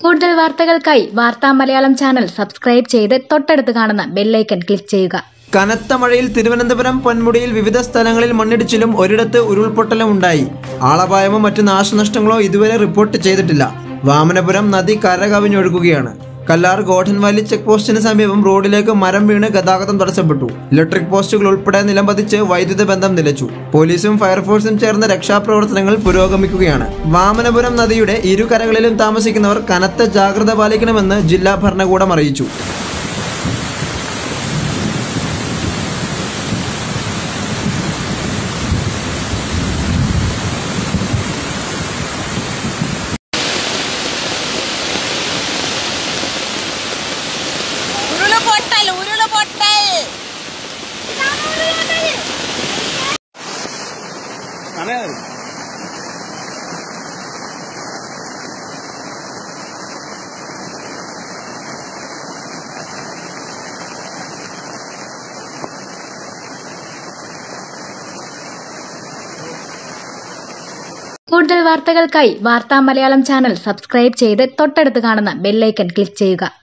കൂടുതൽ വാർത്തകൾക്കായി വാർത്താ മലയാളം ചാനൽ സബ്സ്ക്രൈബ് ചെയ്ത് തൊട്ടടുത്ത് കാണുന്ന ബെൽ ഐക്കൺ ക്ലിക്ക് ചെയ്യുക. കനത്ത മഴയിൽ തിരുവനന്തപുരം പൊന്മുടിയിൽ വിവിധ സ്ഥലങ്ങളിൽ മണ്ണിടിച്ചിലും ഒരിടത്ത് ഉരുൾപൊട്ടലും ഉണ്ടായി. ആളപായമോ മറ്റു നാശനഷ്ടങ്ങളോ ഇതുവരെ റിപ്പോർട്ട് ചെയ്തിട്ടില്ല. വാമനപുരം നദി കരകവിഞ്ഞൊഴുകുകയാണ്. കല്ലാർ ഗോൾഡൻ വാലി ചെക്ക് പോസ്റ്റിന് സമീപം റോഡിലേക്ക് മരം വീണ് ഗതാഗതം തടസ്സപ്പെട്ടു. ഇലക്ട്രിക് പോസ്റ്റുകൾ ഉൾപ്പെടെ നിലംപതിച്ച് വൈദ്യുത ബന്ധം നിലച്ചു. പോലീസും ഫയർഫോഴ്സും ചേർന്ന് രക്ഷാപ്രവർത്തനങ്ങൾ പുരോഗമിക്കുകയാണ്. വാമനപുരം നദിയുടെ ഇരുകരകളിലും താമസിക്കുന്നവർ കനത്ത ജാഗ്രത പാലിക്കണമെന്ന് ജില്ലാ ഭരണകൂടം അറിയിച്ചു. കൂടുതൽ വാർത്തകൾക്കായി വാർത്താ മലയാളം ചാനൽ സബ്സ്ക്രൈബ് ചെയ്ത് തൊട്ടടുത്ത് കാണുന്ന ബെൽ ഐക്കൺ ക്ലിക്ക് ചെയ്യുക.